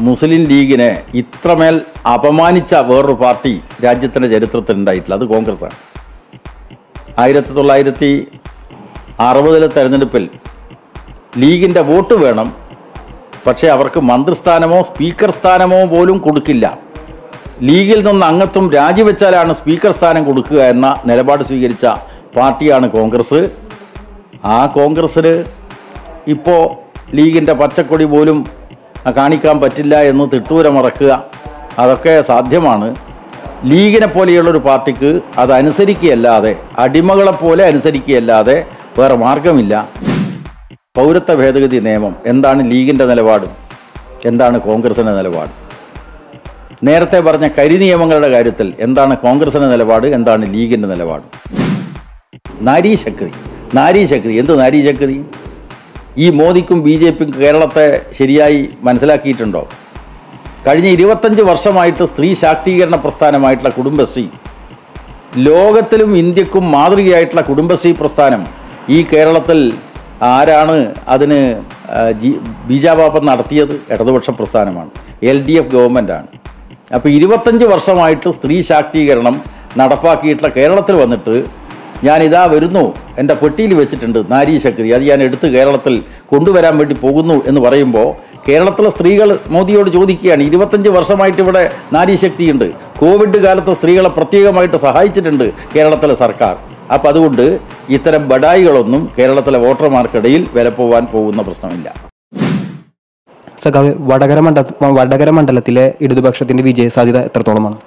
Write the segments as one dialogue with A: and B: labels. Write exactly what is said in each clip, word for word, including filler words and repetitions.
A: മുസ്ലിം ലീഗിനെ ഇത്രമേൽ അപമാനിച്ച വേറൊരു പാർട്ടി രാജ്യത്തിൻ്റെ ചരിത്രത്തിൽ ഉണ്ടായിട്ടില്ല. അത് കോൺഗ്രസ്സാണ്. ആയിരത്തി തൊള്ളായിരത്തി അറുപതിലെ തെരഞ്ഞെടുപ്പിൽ ലീഗിൻ്റെ വോട്ട് വേണം, പക്ഷേ അവർക്ക് മന്ത്രിസ്ഥാനമോ സ്പീക്കർ സ്ഥാനമോ പോലും കൊടുക്കില്ല. ലീഗിൽ നിന്ന് അംഗത്വം രാജിവെച്ചാലാണ് സ്പീക്കർ സ്ഥാനം കൊടുക്കുക എന്ന നിലപാട് സ്വീകരിച്ച പാർട്ടിയാണ് കോൺഗ്രസ്. ആ കോൺഗ്രസ്സിന് ഇപ്പോൾ ലീഗിൻ്റെ പച്ചക്കൊടി പോലും കാണിക്കാൻ പറ്റില്ല എന്ന് തിട്ടൂരമറക്കുക, അതൊക്കെ സാധ്യമാണ്. ലീഗിനെ പോലെയുള്ളൊരു പാർട്ടിക്ക് അത് അനുസരിക്കുകയല്ലാതെ, അടിമകളെപ്പോലെ അനുസരിക്കുകയല്ലാതെ വേറെ മാർഗമില്ല. പൗരത്വ ഭേദഗതി നിയമം എന്താണ് ലീഗിൻ്റെ നിലപാട്, എന്താണ് കോൺഗ്രസിൻ്റെ നിലപാട്? നേരത്തെ പറഞ്ഞ കരി നിയമങ്ങളുടെ കാര്യത്തിൽ എന്താണ് കോൺഗ്രസിൻ്റെ നിലപാട്, എന്താണ് ലീഗിൻ്റെ നിലപാട്? നാരീശക്തി നാരീശക്തി എന്ത് നാരീശക്തി? ഈ മോദിക്കും ബി ജെ പിക്കും കേരളത്തെ ശരിയായി മനസ്സിലാക്കിയിട്ടുണ്ടോ? കഴിഞ്ഞ ഇരുപത്തഞ്ച് വർഷമായിട്ട് സ്ത്രീ ശാക്തീകരണ പ്രസ്ഥാനമായിട്ടുള്ള കുടുംബശ്രീ, ലോകത്തിലും ഇന്ത്യക്കും മാതൃകയായിട്ടുള്ള കുടുംബശ്രീ പ്രസ്ഥാനം ഈ കേരളത്തിൽ ആരാണ് അതിന് ബീജാപാപം നടത്തിയത്? ഇടതുപക്ഷ പ്രസ്ഥാനമാണ്, എൽ ഡി എഫ് ഗവൺമെൻറ്റാണ്. അപ്പോൾ ഇരുപത്തഞ്ച് വർഷമായിട്ട് സ്ത്രീ ശാക്തീകരണം നടപ്പാക്കിയിട്ടുള്ള കേരളത്തിൽ വന്നിട്ട് ഞാനിതാ വരുന്നു, എൻ്റെ പെട്ടിയിൽ വെച്ചിട്ടുണ്ട് നാരീശക്തി, അത് ഞാൻ എടുത്ത് കേരളത്തിൽ കൊണ്ടുവരാൻ വേണ്ടി പോകുന്നു എന്ന് പറയുമ്പോൾ കേരളത്തിലെ സ്ത്രീകൾ മോദിയോട് ചോദിക്കുകയാണ്, ഇരുപത്തഞ്ച് വർഷമായിട്ട് ഇവിടെ നാരീശക്തിയുണ്ട്, കോവിഡ് കാലത്ത് സ്ത്രീകളെ പ്രത്യേകമായിട്ട് സഹായിച്ചിട്ടുണ്ട് കേരളത്തിലെ സർക്കാർ. അപ്പം അതുകൊണ്ട് ഇത്തരം ബഡായികളൊന്നും കേരളത്തിലെ വോട്ടർമാർക്കിടയിൽ വില പോവാൻ പോകുന്ന പ്രശ്നമില്ല.
B: സഖാവ്, വടകര മണ്ഡ വടകര മണ്ഡലത്തിലെ ഇടതുപക്ഷത്തിൻ്റെ വിജയ സാധ്യത എത്രത്തോളമാണ്?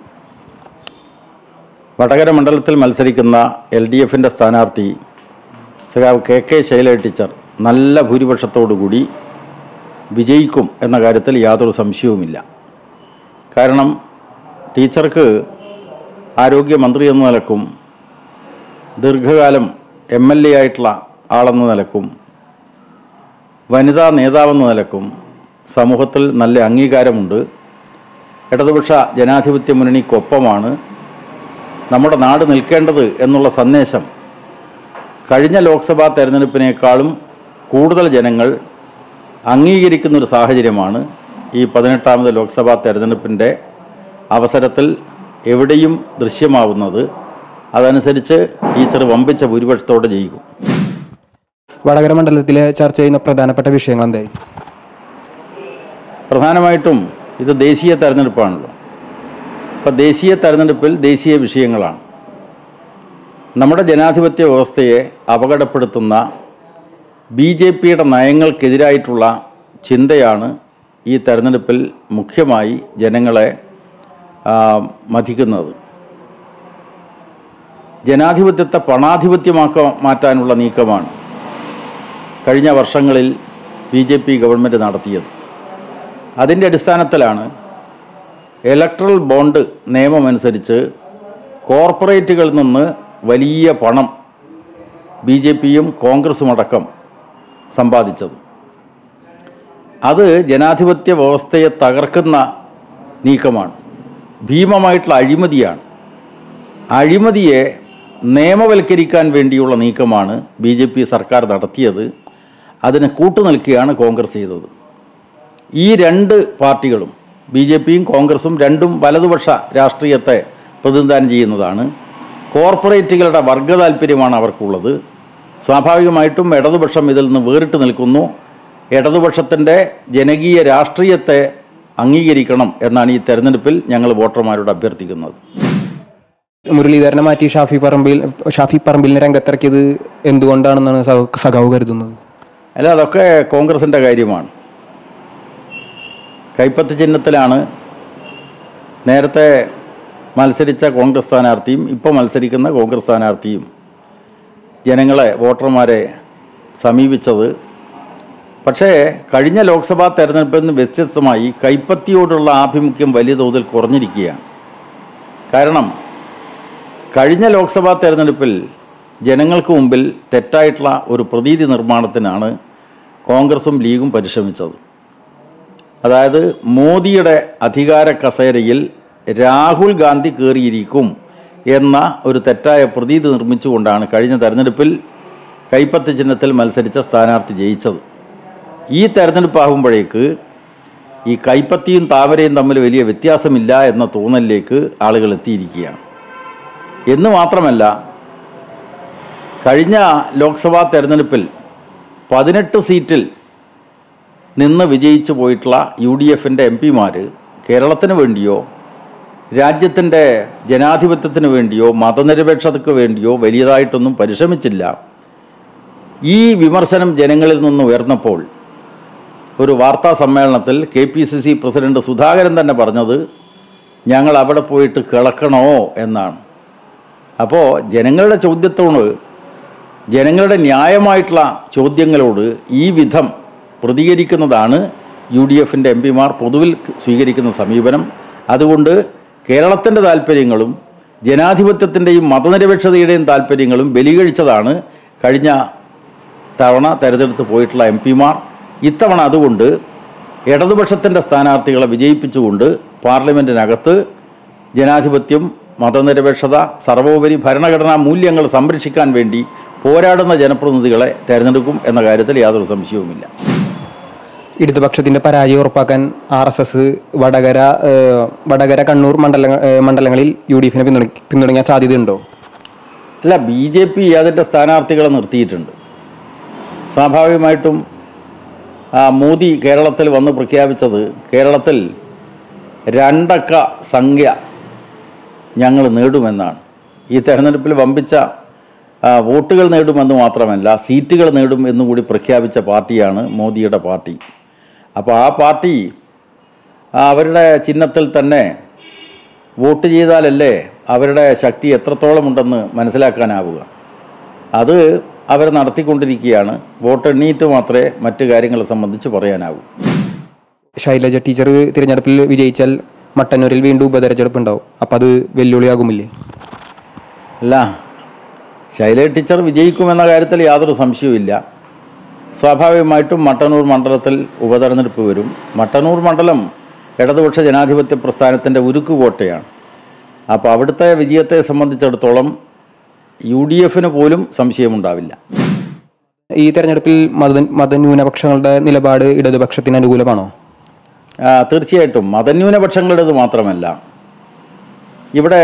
A: വടകര മണ്ഡലത്തിൽ മത്സരിക്കുന്ന എൽ ഡി എഫിൻ്റെ സ്ഥാനാർത്ഥി സഖാവ് കെ കെ ശൈലജ ടീച്ചർ നല്ല ഭൂരിപക്ഷത്തോടുകൂടി വിജയിക്കും എന്ന കാര്യത്തിൽ യാതൊരു സംശയവുമില്ല. കാരണം ടീച്ചർക്ക് ആരോഗ്യമന്ത്രി എന്ന നിലക്കും ദീർഘകാലം എം എൽ എ ആയിട്ടുള്ള ആളെന്ന നിലക്കും വനിതാ നേതാവെന്ന നിലക്കും സമൂഹത്തിൽ നല്ല അംഗീകാരമുണ്ട്. ഇടതുപക്ഷ ജനാധിപത്യ മുന്നണിക്കൊപ്പമാണ് നമ്മുടെ നാട് നിൽക്കേണ്ടത് എന്നുള്ള സന്ദേശം കഴിഞ്ഞ ലോക്സഭാ തെരഞ്ഞെടുപ്പിനേക്കാളും കൂടുതൽ ജനങ്ങൾ അംഗീകരിക്കുന്നൊരു സാഹചര്യമാണ് ഈ പതിനെട്ടാമത് ലോക്സഭാ തെരഞ്ഞെടുപ്പിൻ്റെ അവസരത്തിൽ എവിടെയും ദൃശ്യമാവുന്നത്. അതനുസരിച്ച് ടീച്ചർ വമ്പിച്ച ഭൂരിപക്ഷത്തോടെ ജയിക്കും.
B: വടകര മണ്ഡലത്തിലെ ചർച്ച ചെയ്യുന്ന പ്രധാനപ്പെട്ട വിഷയങ്ങൾ എന്തായി?
A: പ്രധാനമായിട്ടും ഇത് ദേശീയ തെരഞ്ഞെടുപ്പാണല്ലോ. അപ്പോൾ ദേശീയ തെരഞ്ഞെടുപ്പിൽ ദേശീയ വിഷയങ്ങളാണ്. നമ്മുടെ ജനാധിപത്യ വ്യവസ്ഥയെ അപകടപ്പെടുത്തുന്ന ബി ജെ പിയുടെ നയങ്ങൾക്കെതിരായിട്ടുള്ള ചിന്തയാണ് ഈ തെരഞ്ഞെടുപ്പിൽ മുഖ്യമായി ജനങ്ങളെ മഥിക്കുന്നത്. ജനാധിപത്യത്തെ പണാധിപത്യമാക്ക മാറ്റാനുള്ള നീക്കമാണ് കഴിഞ്ഞ വർഷങ്ങളിൽ ബി ജെ പി ഗവൺമെൻറ് നടത്തിയത്. അതിൻ്റെ അടിസ്ഥാനത്തിലാണ് ഇലക്ട്രൽ ബോണ്ട് നിയമമനുസരിച്ച് കോർപ്പറേറ്റുകളിൽ നിന്ന് വലിയ പണം ബി ജെ പിയും കോൺഗ്രസും അടക്കം സമ്പാദിച്ചത്. അത് ജനാധിപത്യ വ്യവസ്ഥയെ തകർക്കുന്ന നീക്കമാണ്, ഭീമമായിട്ടുള്ള അഴിമതിയാണ്. അഴിമതിയെ നിയമവൽക്കരിക്കാൻ വേണ്ടിയുള്ള നീക്കമാണ് ബി ജെ പി സർക്കാർ നടത്തിയത്. അതിന് കൂട്ടുനിൽക്കുകയാണ് കോൺഗ്രസ് ചെയ്തത്. ഈ രണ്ട് പാർട്ടികളും, ബി ജെ പിയും കോൺഗ്രസും, രണ്ടും വലതുപക്ഷ രാഷ്ട്രീയത്തെ പ്രതിനിധാനം ചെയ്യുന്നതാണ്. കോർപ്പറേറ്റുകളുടെ വർഗ താല്പര്യമാണ് അവർക്കുള്ളത്. സ്വാഭാവികമായിട്ടും ഇടതുപക്ഷം ഇതിൽ നിന്ന് വേറിട്ട് നിൽക്കുന്നു. ഇടതുപക്ഷത്തിൻ്റെ ജനകീയ രാഷ്ട്രീയത്തെ അംഗീകരിക്കണം എന്നാണ് ഈ തെരഞ്ഞെടുപ്പിൽ ഞങ്ങൾ വോട്ടർമാരോട് അഭ്യർത്ഥിക്കുന്നത്.
B: മുരളീധരനെ മാറ്റി ഷാഫി പറമ്പിൽ ഷാഫി പറമ്പിലിനെ രംഗത്തിറക്കിയത് എന്തുകൊണ്ടാണെന്നാണ് സഖാവ് കരുതുന്നത്?
A: അല്ല, അതൊക്കെ കോൺഗ്രസിൻ്റെ കാര്യമാണ്. കൈപ്പത്തി ചിഹ്നത്തിലാണ് നേരത്തെ മത്സരിച്ച കോൺഗ്രസ് സ്ഥാനാർത്ഥിയും ഇപ്പോൾ മത്സരിക്കുന്ന കോൺഗ്രസ് സ്ഥാനാർത്ഥിയും ജനങ്ങളെ, വോട്ടർമാരെ സമീപിച്ചത്. പക്ഷേ കഴിഞ്ഞ ലോക്സഭാ തെരഞ്ഞെടുപ്പിൽ നിന്ന് വ്യത്യസ്തമായി കൈപ്പത്തിയോടുള്ള ആഭിമുഖ്യം വലിയ തോതിൽ കുറഞ്ഞിരിക്കുകയാണ്. കാരണം കഴിഞ്ഞ ലോക്സഭാ തെരഞ്ഞെടുപ്പിൽ ജനങ്ങൾക്ക് മുമ്പിൽ തെറ്റായിട്ടുള്ള ഒരു പ്രതീതി നിർമ്മാണത്തിനാണ് കോൺഗ്രസും ലീഗും പരിശ്രമിച്ചത്. അതായത് മോദിയുടെ അധികാര കസേരയിൽ രാഹുൽ ഗാന്ധി കയറിയിരിക്കും എന്ന ഒരു തെറ്റായ പ്രതീതി നിർമ്മിച്ചുകൊണ്ടാണ് കഴിഞ്ഞ തെരഞ്ഞെടുപ്പിൽ കൈപ്പത്തി ചിഹ്നത്തിൽ മത്സരിച്ച സ്ഥാനാർത്ഥി ജയിച്ചത്. ഈ തെരഞ്ഞെടുപ്പാകുമ്പോഴേക്ക് ഈ കൈപ്പത്തിയും താമരയും തമ്മിൽ വലിയ വ്യത്യാസമില്ല എന്ന തോന്നലിലേക്ക് ആളുകൾ എത്തിയിരിക്കുകയാണ്. എന്ന് മാത്രമല്ല, കഴിഞ്ഞ ലോക്സഭാ തെരഞ്ഞെടുപ്പിൽ പതിനെട്ട് സീറ്റിൽ നിന്ന് വിജയിച്ചു പോയിട്ടുള്ള യു ഡി എഫിൻ്റെ എം പിമാർ കേരളത്തിന് വേണ്ടിയോ രാജ്യത്തിൻ്റെ ജനാധിപത്യത്തിന് വേണ്ടിയോ മതനിരപേക്ഷതയ്ക്ക് വേണ്ടിയോ വലിയതായിട്ടൊന്നും പരിശ്രമിച്ചില്ല. ഈ വിമർശനം ജനങ്ങളിൽ നിന്ന് ഉയർന്നപ്പോൾ ഒരു വാർത്താ സമ്മേളനത്തിൽ K P C C president Sudhakaran തന്നെ പറഞ്ഞത് ഞങ്ങൾ അവിടെ പോയിട്ട് കിളക്കണോ എന്നാണ്. അപ്പോൾ ജനങ്ങളുടെ ചോദ്യത്തോട്, ജനങ്ങളുടെ ന്യായമായിട്ടുള്ള ചോദ്യങ്ങളോട് ഈ വിധം പ്രതികരിക്കുന്നതാണ് യു ഡി എഫിൻ്റെ എം പിമാർ പൊതുവിൽ സ്വീകരിക്കുന്ന സമീപനം. അതുകൊണ്ട് കേരളത്തിൻ്റെ താല്പര്യങ്ങളും ജനാധിപത്യത്തിൻ്റെയും മതനിരപേക്ഷതയുടെയും താല്പര്യങ്ങളും ബലികഴിച്ചതാണ് കഴിഞ്ഞ തവണ തെരഞ്ഞെടുത്ത് പോയിട്ടുള്ള എം പിമാർ. ഇത്തവണ അതുകൊണ്ട് ഇടതുപക്ഷത്തിൻ്റെ സ്ഥാനാർത്ഥികളെ വിജയിപ്പിച്ചുകൊണ്ട് പാർലമെൻറ്റിനകത്ത് ജനാധിപത്യം, മതനിരപേക്ഷത, സർവോപരി ഭരണഘടനാ മൂല്യങ്ങൾ സംരക്ഷിക്കാൻ വേണ്ടി പോരാടുന്ന ജനപ്രതിനിധികളെ തിരഞ്ഞെടുക്കും എന്ന കാര്യത്തിൽ യാതൊരു സംശയവുമില്ല.
B: ഇടതുപക്ഷത്തിൻ്റെ പരാജയം ഉറപ്പാക്കാൻ R S S Vadakara Vadakara Kannur മണ്ഡല മണ്ഡലങ്ങളിൽ യു ഡി എഫിനെ പിന്തുണ പിന്തുണയ്ക്കാൻ സാധ്യതയുണ്ടോ?
A: അല്ല, ബി ജെ പി അതിൻ്റെ സ്ഥാനാർത്ഥികളെ നിർത്തിയിട്ടുണ്ട്. സ്വാഭാവികമായിട്ടും മോദി കേരളത്തിൽ വന്ന് പ്രഖ്യാപിച്ചത് കേരളത്തിൽ രണ്ടക്ക സംഖ്യ ഞങ്ങൾ നേടുമെന്നാണ്. ഈ തെരഞ്ഞെടുപ്പിൽ വമ്പിച്ച വോട്ടുകൾ നേടുമെന്ന് മാത്രമല്ല, സീറ്റുകൾ നേടും എന്നുകൂടി പ്രഖ്യാപിച്ച പാർട്ടിയാണ് മോദിയുടെ പാർട്ടി. അപ്പോൾ ആ പാർട്ടി അവരുടെ ചിഹ്നത്തിൽ തന്നെ വോട്ട് ചെയ്താലല്ലേ അവരുടെ ശക്തി എത്രത്തോളം ഉണ്ടെന്ന് മനസ്സിലാക്കാനാവുക. അത് അവർ നടത്തിക്കൊണ്ടിരിക്കുകയാണ്. വോട്ട് എണ്ണീറ്റ് മാത്രമേ മറ്റു കാര്യങ്ങളെ സംബന്ധിച്ച് പറയാനാവൂ.
B: ശൈലജ ടീച്ചർ തിരഞ്ഞെടുപ്പിൽ വിജയിച്ചാൽ മട്ടന്നൂരിൽ വീണ്ടും ഉപതെരഞ്ഞെടുപ്പ് ഉണ്ടാവും. അപ്പോൾ അത് വെല്ലുവിളിയാകുമില്ലേ?
A: അല്ല, ശൈലജ ടീച്ചർ വിജയിക്കുമെന്ന കാര്യത്തിൽ യാതൊരു സംശയവുമില്ല. സ്വാഭാവികമായിട്ടും മട്ടന്നൂർ മണ്ഡലത്തിൽ ഉപതെരഞ്ഞെടുപ്പ് വരും. മട്ടന്നൂർ മണ്ഡലം ഇടതുപക്ഷ ജനാധിപത്യ പ്രസ്ഥാനത്തിൻ്റെ ഉരുക്കുകോട്ടയാണ്. അപ്പോൾ അവിടുത്തെ വിജയത്തെ സംബന്ധിച്ചിടത്തോളം യു ഡി എഫിന് പോലും സംശയമുണ്ടാവില്ല.
B: ഈ തെരഞ്ഞെടുപ്പിൽ മത മതന്യൂനപക്ഷങ്ങളുടെ നിലപാട് ഇടതുപക്ഷത്തിന് അനുകൂലമാണോ?
A: തീർച്ചയായിട്ടും മതന്യൂനപക്ഷങ്ങളുടേത് മാത്രമല്ല, ഇവിടെ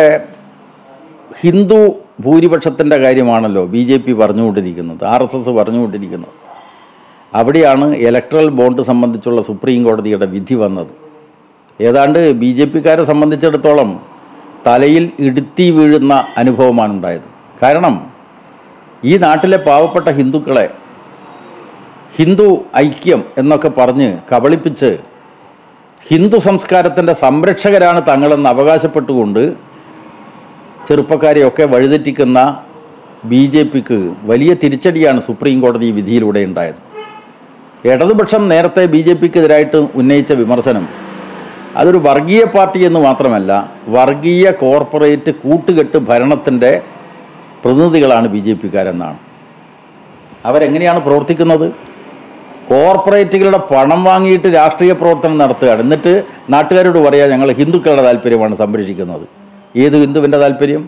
A: ഹിന്ദു ഭൂരിപക്ഷത്തിൻ്റെ കാര്യമാണല്ലോ ബി ജെ പി പറഞ്ഞുകൊണ്ടിരിക്കുന്നത്, ആർ എസ് എസ് പറഞ്ഞുകൊണ്ടിരിക്കുന്നത്. അവിടെയാണ് ഇലക്ട്രൽ ബോണ്ട് സംബന്ധിച്ചുള്ള സുപ്രീം കോടതിയുടെ വിധി വന്നത്. ഏതാണ്ട് ബി ജെ പിക്കാരെ സംബന്ധിച്ചിടത്തോളം തലയിൽ ഇടുത്തി വീഴുന്ന അനുഭവമാണ് ഉണ്ടായത്. കാരണം ഈ നാട്ടിലെ പാവപ്പെട്ട ഹിന്ദുക്കളെ ഹിന്ദു ഐക്യം എന്നൊക്കെ പറഞ്ഞ് കബളിപ്പിച്ച് ഹിന്ദു സംസ്കാരത്തിൻ്റെ സംരക്ഷകരാണ് തങ്ങളെന്ന് അവകാശപ്പെട്ടുകൊണ്ട് ചെറുപ്പക്കാരെയൊക്കെ വഴിതെറ്റിക്കുന്ന ബി ജെ പിക്ക് വലിയ തിരിച്ചടിയാണ് സുപ്രീം കോടതി വിധിയിലൂടെ ഉണ്ടായത്. ഇടതുപക്ഷം നേരത്തെ ബി ജെ പിക്കെതിരായിട്ട് ഉന്നയിച്ച വിമർശനം അതൊരു വർഗീയ പാർട്ടി എന്ന് മാത്രമല്ല, വർഗീയ കോർപ്പറേറ്റ് കൂട്ടുകെട്ട് ഭരണത്തിൻ്റെ പ്രതിനിധികളാണ് ബി ജെ പിക്കാരെന്നാണ്. അവരെങ്ങനെയാണ് പ്രവർത്തിക്കുന്നത്? കോർപ്പറേറ്റുകളുടെ പണം വാങ്ങിയിട്ട് രാഷ്ട്രീയ പ്രവർത്തനം നടത്തുകയാണ്. എന്നിട്ട് നാട്ടുകാരോട് പറയാം ഞങ്ങൾ ഹിന്ദുക്കളുടെ താല്പര്യമാണ് സംരക്ഷിക്കുന്നത്. ഏത് ഹിന്ദുവിൻ്റെ താല്പര്യം?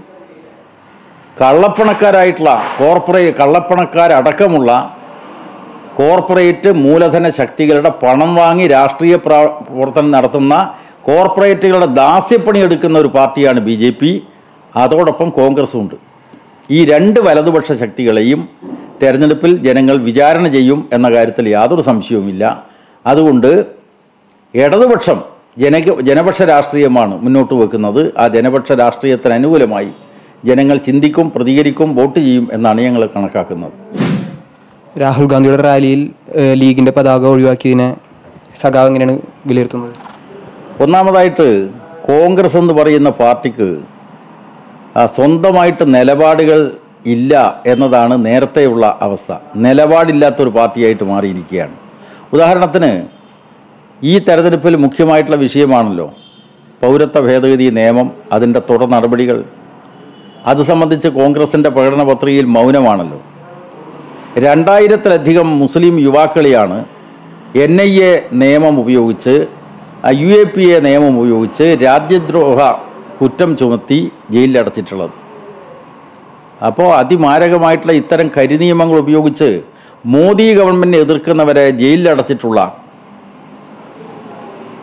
A: കള്ളപ്പണക്കാരായിട്ടുള്ള കോർപ്പറേ കള്ളപ്പണക്കാരടക്കമുള്ള കോർപ്പറേറ്റ് മൂലധന ശക്തികളുടെ പണം വാങ്ങി രാഷ്ട്രീയ പ്രവർത്തനം നടത്തുന്ന കോർപ്പറേറ്റുകളുടെ ദാസ്യപ്പണി എടുക്കുന്ന ഒരു പാർട്ടിയാണ് ബി ജെ പി. അതോടൊപ്പം കോൺഗ്രസും ഉണ്ട്. ഈ രണ്ട് വലതുപക്ഷ ശക്തികളെയും തെരഞ്ഞെടുപ്പിൽ ജനങ്ങൾ വിചാരണ ചെയ്യും എന്ന കാര്യത്തിൽ യാതൊരു സംശയവുമില്ല. അതുകൊണ്ട് ഇടതുപക്ഷം ജന ജനപക്ഷ രാഷ്ട്രീയമാണ് മുന്നോട്ട് വെക്കുന്നത്. ആ ജനപക്ഷ രാഷ്ട്രീയത്തിന് അനുകൂലമായി ജനങ്ങൾ ചിന്തിക്കും, പ്രതികരിക്കും, വോട്ട് ചെയ്യും എന്നാണ് ഞങ്ങൾ കണക്കാക്കുന്നത്.
B: രാഹുൽ ഗാന്ധിയുടെ റാലിയിൽ ലീഗിൻ്റെ പതാക ഒഴിവാക്കിയതിനെ സഖാവ് എങ്ങനെയാണ് വിലയിരുത്തുന്നത്?
A: ഒന്നാമതായിട്ട് കോൺഗ്രസ് എന്ന് പറയുന്ന പാർട്ടിക്ക് സ്വന്തമായിട്ട് നിലപാടുകൾ ഇല്ല എന്നതാണ് നേരത്തെയുള്ള അവസ്ഥ. നിലപാടില്ലാത്തൊരു പാർട്ടിയായിട്ട് മാറിയിരിക്കുകയാണ്. ഉദാഹരണത്തിന് ഈ തെരഞ്ഞെടുപ്പിൽ മുഖ്യമായിട്ടുള്ള വിഷയമാണല്ലോ പൗരത്വ ഭേദഗതി നിയമം, അതിൻ്റെ തുടർ നടപടികൾ. അത് സംബന്ധിച്ച് കോൺഗ്രസിൻ്റെ പ്രകടന പത്രികയിൽ മൗനമാണല്ലോ. രണ്ടായിരത്തിലധികം മുസ്ലിം യുവാക്കളെയാണ് എൻ ഐ എ നിയമം ഉപയോഗിച്ച്, യു എ പി എ നിയമം ഉപയോഗിച്ച് രാജ്യദ്രോഹ കുറ്റം ചുമത്തി ജയിലിലടച്ചിട്ടുള്ളത്. അപ്പോൾ അതിമാരകമായിട്ടുള്ള ഇത്തരം കരിനിയമങ്ങൾ ഉപയോഗിച്ച് മോദി ഗവൺമെൻറ്റിനെ എതിർക്കുന്നവരെ ജയിലിലടച്ചിട്ടുള്ള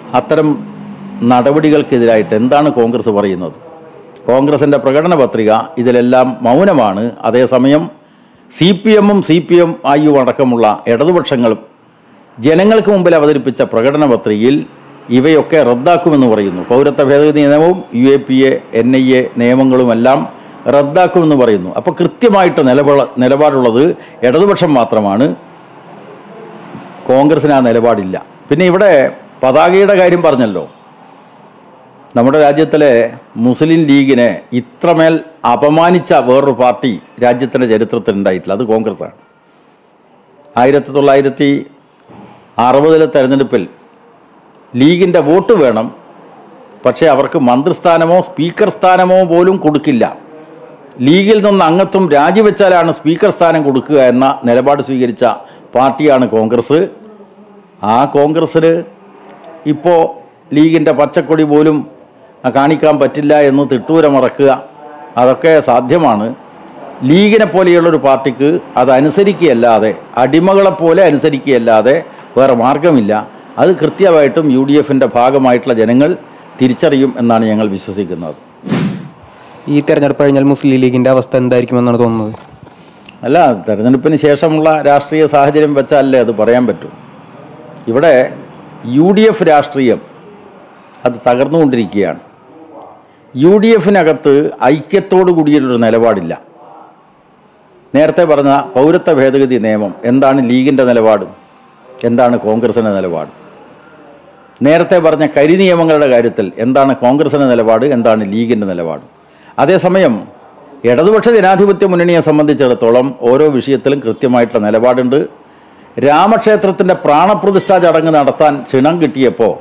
A: അത്തരം നടപടികൾക്കെതിരായിട്ട് എന്താണ് കോൺഗ്രസ് പറയുന്നത്? കോൺഗ്രസിൻ്റെ പ്രകടന പത്രിക ഇതിലെല്ലാം മൗനമാണ്. അതേസമയം സി പി എമ്മും C P M I U അടക്കമുള്ള ഇടതുപക്ഷങ്ങളും ജനങ്ങൾക്ക് മുമ്പിൽ അവതരിപ്പിച്ച പ്രകടന പത്രികയിൽ ഇവയൊക്കെ റദ്ദാക്കുമെന്ന് പറയുന്നു. പൗരത്വ ഭേദഗതി നിയമവും U A P A N I A നിയമങ്ങളുമെല്ലാം റദ്ദാക്കുമെന്ന് പറയുന്നു. അപ്പോൾ കൃത്യമായിട്ട് നിലപാട് നിലപാടുള്ളത് ഇടതുപക്ഷം മാത്രമാണ്. കോൺഗ്രസിന് ആ നിലപാടില്ല. പിന്നെ ഇവിടെ പതാകയുടെ കാര്യം പറഞ്ഞല്ലോ. നമ്മുടെ രാജ്യത്തിലെ മുസ്ലിം ലീഗിനെ ഇത്രമേൽ അപമാനിച്ച വേറൊരു പാർട്ടി രാജ്യത്തിൻ്റെ ചരിത്രത്തിൽ ഉണ്ടായിട്ടില്ല. അത് കോൺഗ്രസ്സാണ്. ആയിരത്തി തൊള്ളായിരത്തി അറുപതിലെ തെരഞ്ഞെടുപ്പിൽ ലീഗിൻ്റെ വോട്ട് വേണം, പക്ഷേ അവർക്ക് മന്ത്രിസ്ഥാനമോ സ്പീക്കർ സ്ഥാനമോ പോലും കൊടുക്കില്ല. ലീഗിൽ നിന്ന് അംഗത്വം രാജിവെച്ചാലാണ് സ്പീക്കർ സ്ഥാനം കൊടുക്കുക എന്ന നിലപാട് സ്വീകരിച്ച പാർട്ടിയാണ് കോൺഗ്രസ്. ആ കോൺഗ്രസ്സിന് ഇപ്പോൾ ലീഗിൻ്റെ പച്ചക്കൊടി പോലും കാണിക്കാൻ പറ്റില്ല എന്ന് തിട്ടൂരമറക്കുക, അതൊക്കെ സാധ്യമാണ്. ലീഗിനെ പോലെയുള്ളൊരു പാർട്ടിക്ക് അത് അനുസരിക്കുകയല്ലാതെ, അടിമകളെപ്പോലെ അനുസരിക്കുകയല്ലാതെ വേറെ മാർഗമില്ല. അത് കൃത്യമായിട്ടും യു ഡി എഫിൻ്റെ ഭാഗമായിട്ടുള്ള ജനങ്ങൾ തിരിച്ചറിയും എന്നാണ് ഞങ്ങൾ വിശ്വസിക്കുന്നത്.
B: ഈ തെരഞ്ഞെടുപ്പ് കഴിഞ്ഞാൽ മുസ്ലിം ലീഗിൻ്റെ അവസ്ഥ എന്തായിരിക്കുമെന്നാണ് തോന്നുന്നത്?
A: അല്ല, തെരഞ്ഞെടുപ്പിന് ശേഷമുള്ള രാഷ്ട്രീയ സാഹചര്യം വെച്ചാലേ അത് പറയാൻ പറ്റൂ. ഇവിടെ യു ഡി എഫ് രാഷ്ട്രീയം അത് തകർന്നുകൊണ്ടിരിക്കുകയാണ്. U D എഫിനകത്ത് ഐക്യത്തോടു കൂടിയൊരു നിലപാടില്ല. നേരത്തെ പറഞ്ഞ പൗരത്വ ഭേദഗതി നിയമം എന്താണ് ലീഗിൻ്റെ നിലപാട്, എന്താണ് കോൺഗ്രസിൻ്റെ നിലപാട്? നേരത്തെ പറഞ്ഞ കരി നിയമങ്ങളുടെ കാര്യത്തിൽ എന്താണ് കോൺഗ്രസിൻ്റെ നിലപാട്, എന്താണ് ലീഗിൻ്റെ നിലപാട്? അതേസമയം ഇടതുപക്ഷ ജനാധിപത്യ മുന്നണിയെ സംബന്ധിച്ചിടത്തോളം ഓരോ വിഷയത്തിലും കൃത്യമായിട്ടുള്ള നിലപാടുണ്ട്. രാമക്ഷേത്രത്തിൻ്റെ പ്രാണപ്രതിഷ്ഠാ ചടങ്ങ് നടത്താൻ ക്ഷണം കിട്ടിയപ്പോൾ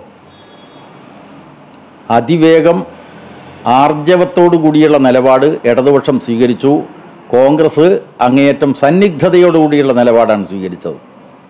A: അതിവേഗം ആർജവത്തോടു കൂടിയുള്ള നിലപാട് ഇടതുപക്ഷം സ്വീകരിച്ചു. കോൺഗ്രസ് അങ്ങേയറ്റം സന്നിഗ്ധതയോടുകൂടിയുള്ള നിലപാടാണ് സ്വീകരിച്ചത്.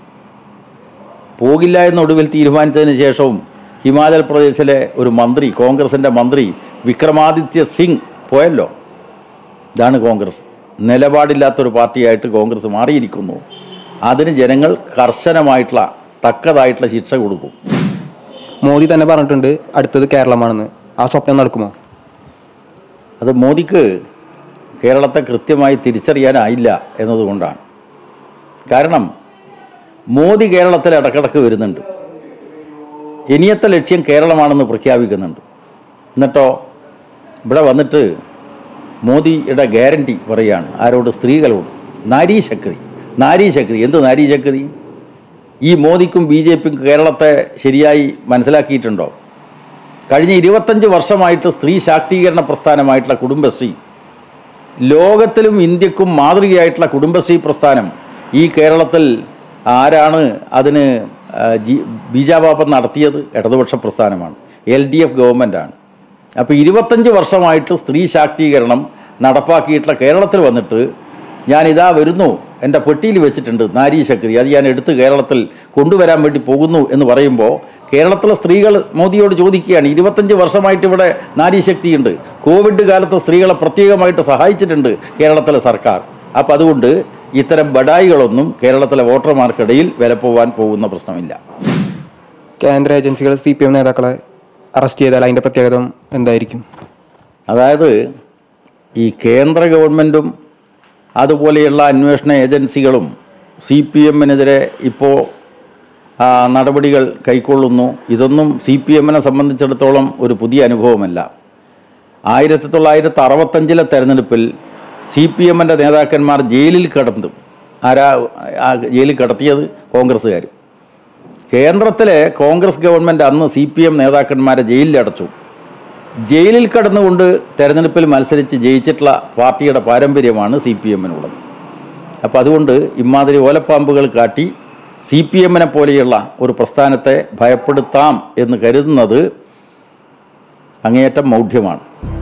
A: പോകില്ല എന്നൊടുവിൽ തീരുമാനിച്ചതിന് ശേഷവും ഹിമാചൽ പ്രദേശിലെ ഒരു മന്ത്രി, കോൺഗ്രസിൻ്റെ മന്ത്രി വിക്രമാദിത്യ സിംഗ് പോയല്ലോ. ഇതാണ് കോൺഗ്രസ്. നിലപാടില്ലാത്തൊരു പാർട്ടിയായിട്ട് കോൺഗ്രസ് മാറിയിരിക്കുന്നു. അതിന് ജനങ്ങൾ കർശനമായിട്ടുള്ള തക്കതായിട്ടുള്ള ശിക്ഷ കൊടുക്കും.
B: മോദി തന്നെ പറഞ്ഞിട്ടുണ്ട് അടുത്തത് കേരളമാണെന്ന്. ആ സ്വപ്നം നടക്കുമോ?
A: അത് മോദിക്ക് കേരളത്തെ കൃത്യമായി തിരിച്ചറിയാനായില്ല എന്നതുകൊണ്ടാണ്. കാരണം മോദി കേരളത്തിൽ ഇടക്കിടക്ക് വരുന്നുണ്ട്, ഇനിയത്തെ ലക്ഷ്യം കേരളമാണെന്ന് പ്രഖ്യാപിക്കുന്നുണ്ട്. എന്നിട്ടോ ഇവിടെ വന്നിട്ട് മോദിയുടെ ഗ്യാരണ്ടി പറയുകയാണ്. ആരോട്? സ്ത്രീകളോട്. നാരീശക്തി, നാരീശക്തി. എന്ത് നാരീശക്തി? ഈ മോദിക്കും ബി ജെ പിക്കും കേരളത്തെ ശരിയായി മനസ്സിലാക്കിയിട്ടുണ്ടോ? കഴിഞ്ഞ ഇരുപത്തഞ്ച് വർഷമായിട്ട് സ്ത്രീ ശാക്തീകരണ പ്രസ്ഥാനമായിട്ടുള്ള കുടുംബശ്രീ, ലോകത്തിലും ഇന്ത്യക്കും മാതൃകയായിട്ടുള്ള കുടുംബശ്രീ പ്രസ്ഥാനം ഈ കേരളത്തിൽ ആരാണ് അതിന് ബീജാപാപം നടത്തിയത്? ഇടതുപക്ഷ പ്രസ്ഥാനമാണ്, എൽ ഡി എഫ് ഗവൺമെൻറ്റാണ്. അപ്പോൾ ഇരുപത്തഞ്ച് വർഷമായിട്ട് സ്ത്രീ ശാക്തീകരണം നടപ്പാക്കിയിട്ടുള്ള കേരളത്തിൽ വന്നിട്ട് ഞാനിതാ വരുന്നു, എൻ്റെ പെട്ടിയിൽ വെച്ചിട്ടുണ്ട് നാരീശക്തി, അത് ഞാൻ എടുത്ത് കേരളത്തിൽ കൊണ്ടുവരാൻ വേണ്ടി പോകുന്നു എന്ന് പറയുമ്പോൾ കേരളത്തിലെ സ്ത്രീകൾ മോദിയോട് ചോദിക്കുകയാണ്, ഇരുപത്തഞ്ച് വർഷമായിട്ട് ഇവിടെ നാരീശക്തിയുണ്ട്, കോവിഡ് കാലത്ത് സ്ത്രീകളെ പ്രത്യേകമായിട്ട് സഹായിച്ചിട്ടുണ്ട് കേരളത്തിലെ സർക്കാർ. അപ്പോൾ അതുകൊണ്ട് ഇത്തരം ബഡായികളൊന്നും കേരളത്തിലെ വോട്ടർമാർക്കിടയിൽ വിലപ്പോവാൻ പോകുന്ന പ്രശ്നമില്ല.
B: കേന്ദ്ര ഏജൻസികൾ സി പി എം നേതാക്കളെ അറസ്റ്റ് ചെയ്താൽ അതിൻ്റെ പ്രത്യേകത എന്തായിരിക്കും? അതായത്
A: ഈ കേന്ദ്ര ഗവൺമെൻറ്റും അതുപോലെയുള്ള അന്വേഷണ ഏജൻസികളും സി പി എമ്മിനെതിരെ ഇപ്പോൾ നടപടികൾ കൈക്കൊള്ളുന്നു. ഇതൊന്നും സി പി എമ്മിനെ സംബന്ധിച്ചിടത്തോളം ഒരു പുതിയ അനുഭവമല്ല. ആയിരത്തി തൊള്ളായിരത്തി അറുപത്തഞ്ചിലെ തെരഞ്ഞെടുപ്പിൽ സി പി എമ്മിൻ്റെ നേതാക്കന്മാർ ജയിലിൽ കിടന്നു. ആരാ ജയിലിൽ കിടത്തിയത്? കോൺഗ്രസ്സുകാർ. കേന്ദ്രത്തിലെ കോൺഗ്രസ് ഗവൺമെൻറ് അന്ന് സി പി എം നേതാക്കന്മാരെ ജയിലിലടച്ചു. ജയിലിൽ കടന്നുകൊണ്ട് തെരഞ്ഞെടുപ്പിൽ മത്സരിച്ച് ജയിച്ചിട്ടുള്ള പാർട്ടിയുടെ പാരമ്പര്യമാണ് സി പി എമ്മിനുള്ളത്. അപ്പോൾ അതുകൊണ്ട് ഇമാതിരി ഓലപ്പാമ്പുകൾ കാട്ടി സി പി എമ്മിനെ പോലെയുള്ള ഒരു പ്രസ്ഥാനത്തെ ഭയപ്പെടുത്താം എന്ന് കരുതുന്നത് അങ്ങേയറ്റം മൗഢ്യമാണ്.